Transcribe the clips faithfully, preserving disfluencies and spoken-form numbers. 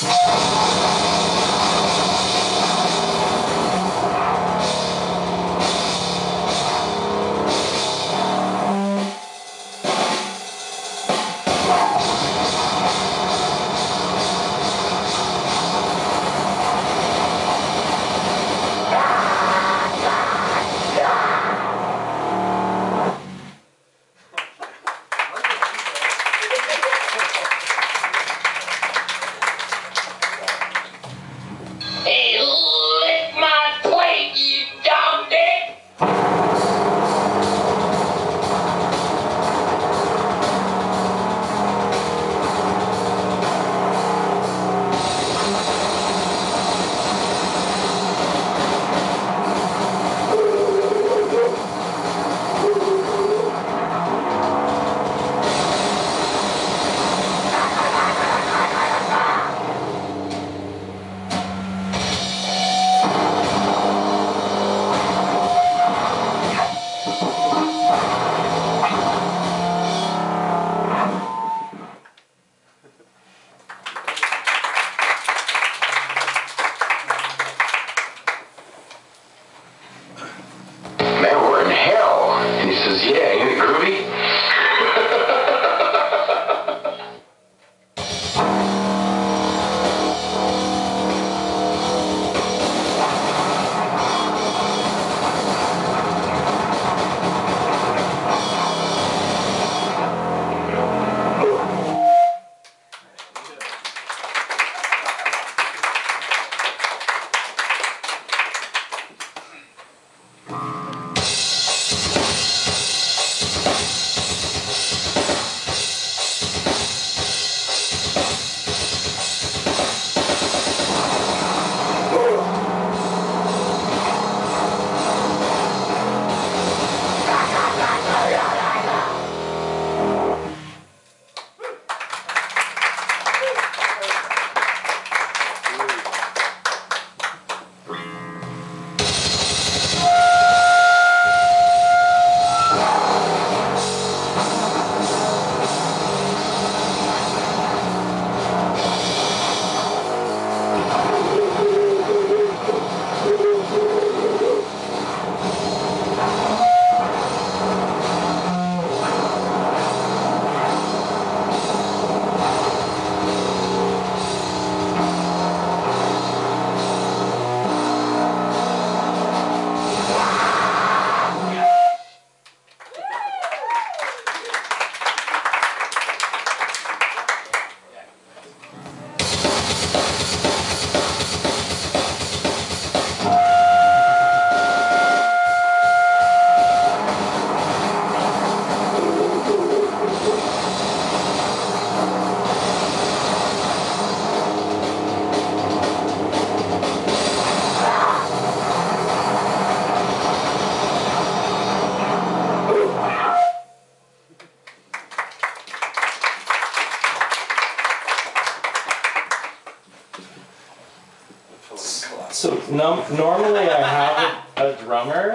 So no, normally I have a, a drummer,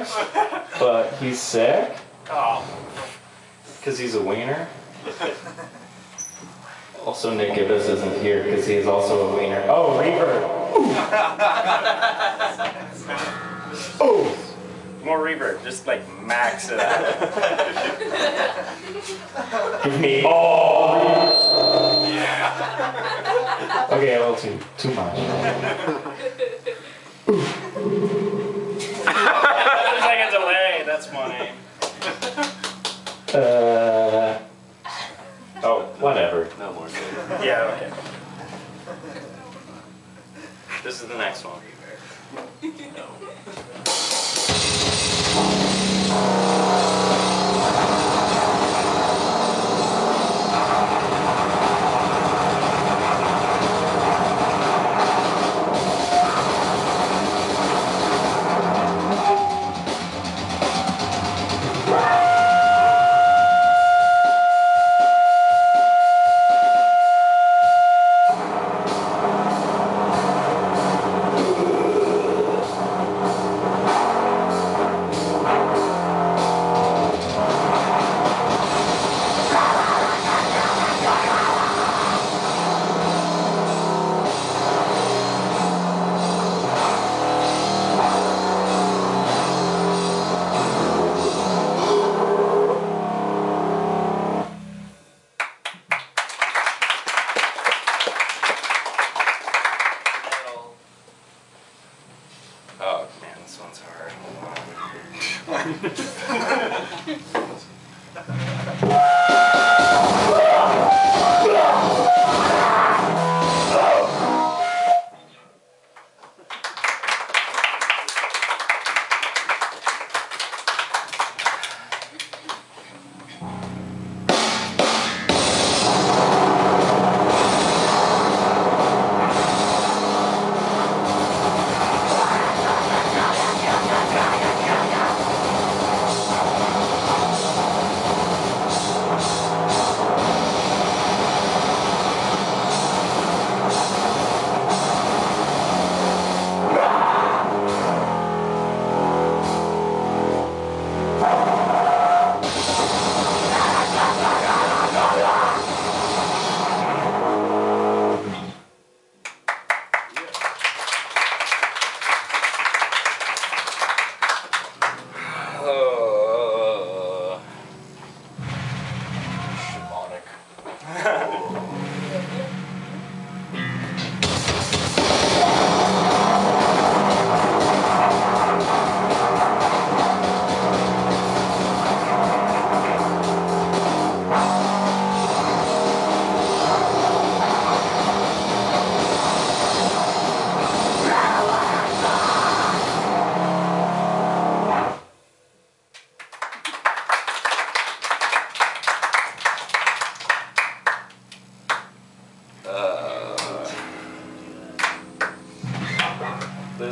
but he's sick. Oh. Because he's a wiener. Also, Nick Gibbs isn't here because he is also a wiener. Oh, reverb. Oh. More reverb, just like max it out. Give me all. Yeah. Okay, a little too too much. There's like a delay. That's funny. Uh. Oh, whatever. No more. Yeah. Okay. This is the next one. No.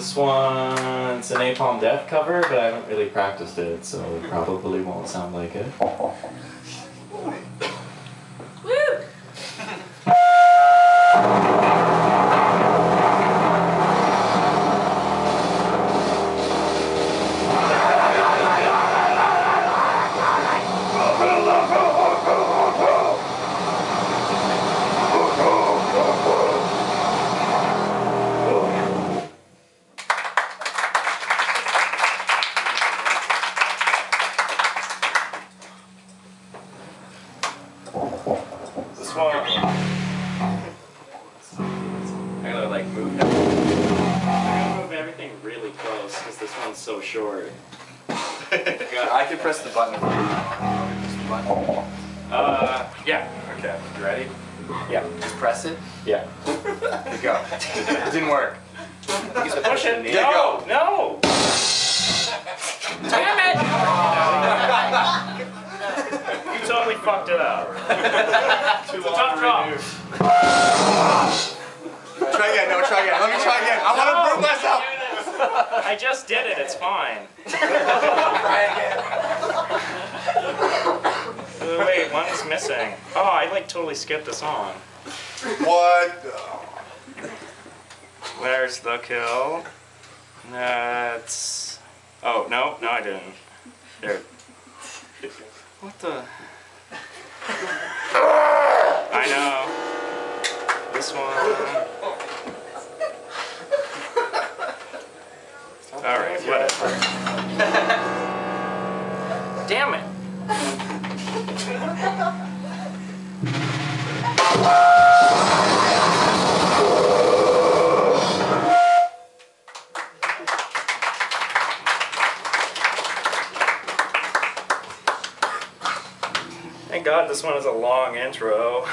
This one's an Napalm Death cover, but I haven't really practiced it, so it probably won't sound like it. Woo! This one. I'm gonna like move. I'm gonna move everything really close because this one's so short. I can press the button. Press the button. Uh, yeah. Okay, you ready? Yeah. Just press it. Yeah. There you go. It didn't work. You said Push it. There you No, go. no. Damn it! You totally fucked it up. Too It's a tough drop. Try again. No, try again. Let me try again. I want to prove myself. I just did it. It's fine. Try again. Uh, wait, one's missing. Oh, I like totally skipped a song. What? Where's the kill? That's. Oh no, no, I didn't. There. What the? I know. This one. All right, whatever. Damn it. Thank God this one is a long intro.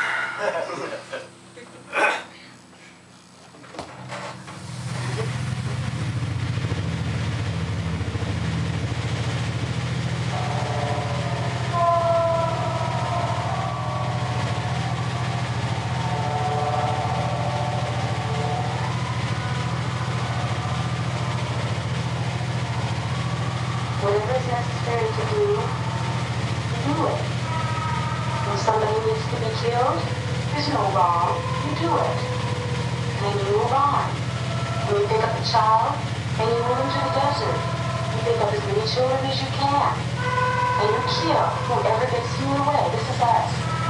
Whatever is necessary to do, do it. When somebody needs to be killed, there's no wrong. You do it. And then you move on. When you pick up a child and you move him to the desert, you pick up as many children as you can. And you kill whoever gets in your way. This is us.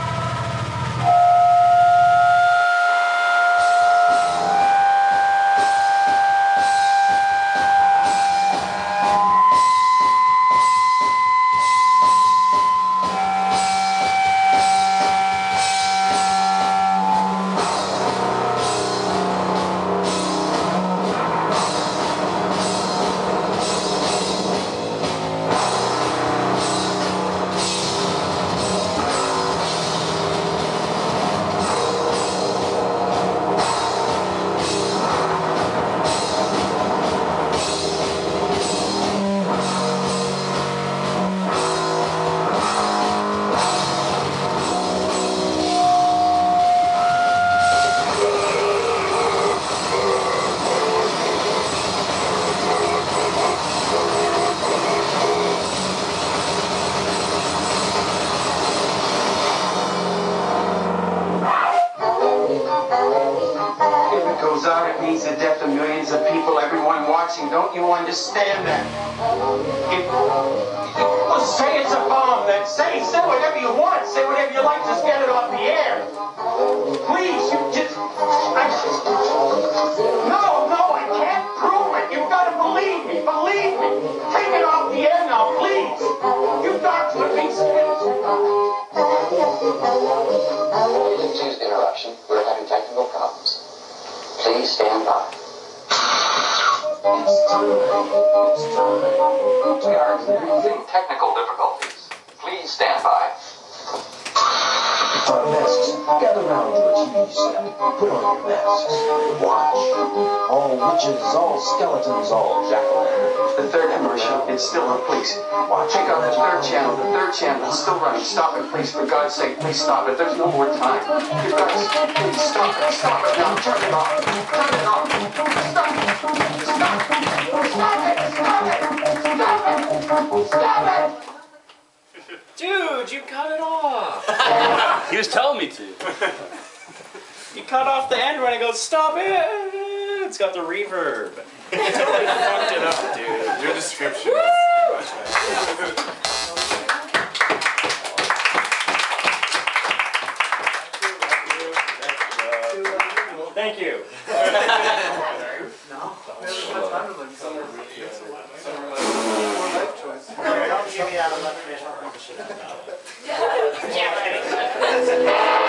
If it goes out, it means the death of millions of people, everyone watching. Don't you understand that? If, well, say it's a bomb, then say, say whatever you want. Say whatever you like, just get it off the air. Please, you just... I, no, no, I can't prove it. You've got to believe me, believe me. Take it off the air now, please. You've got to be Excuse the interruption. We're having technical problems. Please stand by. We are experiencing technical difficulties. Please stand by. Masks, gather round your T V set. Put on your masks. Watch. All witches, all skeletons, all jack-o'-lanterns. The third commercial, it's still on, please. Check out the third channel, the third channel, it's still running. Stop it, please, for God's sake, please stop it. There's no more time. You've got to, please stop it, stop it now, turn it off, turn it off. Stop it, stop it, stop it, stop it, stop it. Dude, you cut it off. He was telling me to. You cut off the end when it goes, stop it. It's got the reverb. You totally fucked it up, dude. Your description. Thank you. Don't give me that electrician.